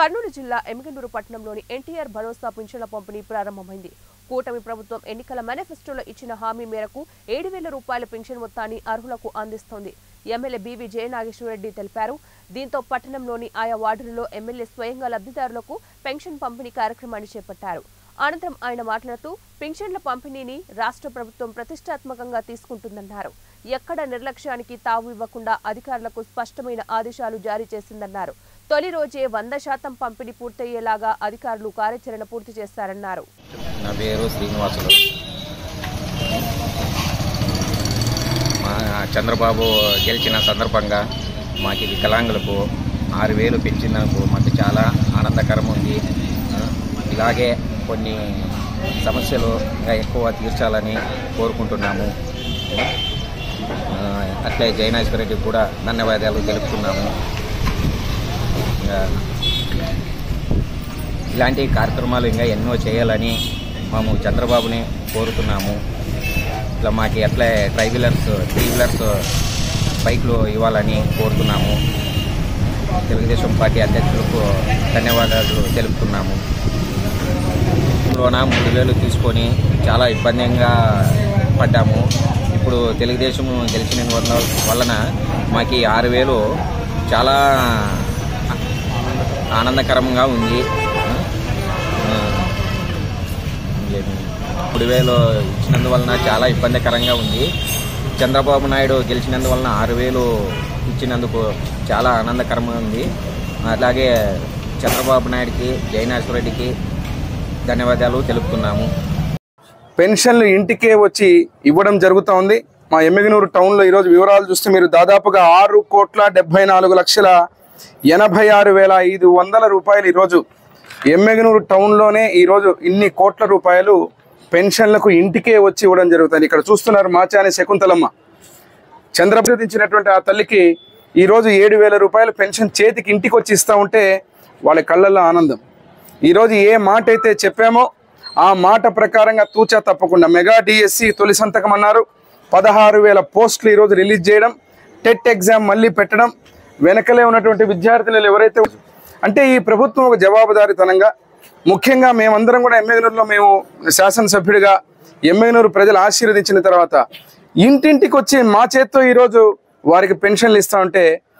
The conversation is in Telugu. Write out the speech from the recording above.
కర్నూలు జిల్లా ఎమ్మిగనూరు పట్టణంలోని ఎన్టీఆర్ భరోసా పింఛన్ల పంపిణీ ప్రారంభమైంది. కూటమి ప్రభుత్వం ఎన్నికల మేనిఫెస్టోలో ఇచ్చిన హామీ మేరకు 7,000 రూపాయల పింఛన్ మొత్తాన్ని అర్హులకు అందిస్తోంది. ఎమ్మెల్యే బీవీ జయనాగేశ్వరరెడ్డి తెలిపారు. దీంతో పట్టణంలోని ఆయా వార్డులలో ఎమ్మెల్యే స్వయంగా లబ్ధిదారులకు పెన్షన్ పంపిణీ కార్యక్రమాన్ని చేపట్టారు. అనంతరం ఆయన మాట్లాడుతూ పింఛన్ల పంపిణీని రాష్ట్ర ప్రభుత్వం ప్రతిష్టాత్మకంగా తీసుకుంటుందన్నారు. ఎక్కడ నిర్లక్ష్యానికి తావు ఇవ్వకుండా అధికారులకు స్పష్టమైన ఆదేశాలు జారీ చేసిందన్నారు. తొలి రోజే 100% పంపిణీ పూర్తయ్యేలాగా అధికారులు కార్యాచరణ పూర్తి చేస్తారన్నారు. నా పేరు శ్రీనివాసులు. చంద్రబాబు గెలిచిన సందర్భంగా మాకు వికలాంగులకు 6,000 పెంచినందుకు మాకు చాలా ఆనందకరం ఉంది. ఇలాగే కొన్ని సమస్యలు ఇంకా ఎక్కువ తీర్చాలని కోరుకుంటున్నాము. అట్లే జయనాగేశ్వరరెడ్డి కూడా ధన్యవాదాలు తెలుపుతున్నాము. ఇలాంటి కార్యక్రమాలు ఇంకా ఎన్నో చేయాలని మేము చంద్రబాబుని కోరుతున్నాము. ఇట్లా మాకు ఎట్లా త్రీ వీలర్స్ బైక్లు ఇవ్వాలని కోరుతున్నాము. తెలుగుదేశం పార్టీ అధ్యక్షులకు ధన్యవాదాలు తెలుపుతున్నాము. 3,000 తీసుకొని చాలా ఇబ్బందిగా పడ్డాము. ఇప్పుడు తెలుగుదేశం గెలిచిన వలన మాకు 6,000 చాలా ఆనందకరంగా ఉంది. 3,000 ఇచ్చినందువలన చాలా ఇబ్బందికరంగా ఉంది. చంద్రబాబు నాయుడు గెలిచినందువలన 6,000 ఇచ్చినందుకు చాలా ఆనందకరంగా ఉంది. అలాగే చంద్రబాబు నాయుడికి జయనాగేశ్వరరెడ్డికి ధన్యవాదాలు తెలుపుతున్నాము. పెన్షన్లు ఇంటికే వచ్చి ఇవ్వడం జరుగుతూ ఉంది. మా ఎమ్మిగనూరు టౌన్లో ఈరోజు వివరాలు చూస్తే మీరు దాదాపుగా 6,74,86,500 రూపాయలు ఈరోజు ఎమ్మిగనూరు టౌన్లోనే ఈరోజు ఇన్ని కోట్ల రూపాయలు పెన్షన్లకు ఇంటికే వచ్చి ఇవ్వడం జరుగుతుంది. ఇక్కడ చూస్తున్నారు మాచాని శకుంతలమ్మ. చంద్రబాబు ఇచ్చినటువంటి ఆ తల్లికి ఈరోజు 7,000 రూపాయలు పెన్షన్ చేతికి ఇంటికి వచ్చి ఇస్తూ ఉంటే వాళ్ళ కళ్ళల్లో ఆనందం. ఈరోజు ఏ మాట అయితే చెప్పామో ఆ మాట ప్రకారంగా తూచా తప్పకుండా మెగా డిఎస్సి తొలి సంతకం అన్నారు. 16,000 పోస్టులు ఈరోజు రిలీజ్ చేయడం, టెట్ ఎగ్జామ్ మళ్ళీ పెట్టడం, వెనకలే ఉన్నటువంటి విద్యార్థులు ఎవరైతే అంటే ఈ ప్రభుత్వం ఒక జవాబుదారీతనంగా, ముఖ్యంగా మేమందరం కూడా ఎమ్మిగనూరులో మేము శాసనసభ్యుడిగా ఎమ్మిగనూరు ప్రజలు ఆశీర్వదించిన తర్వాత ఇంటింటికి వచ్చి మా చేత్తో ఈరోజు వారికి పెన్షన్లు ఇస్తూ ఉంటే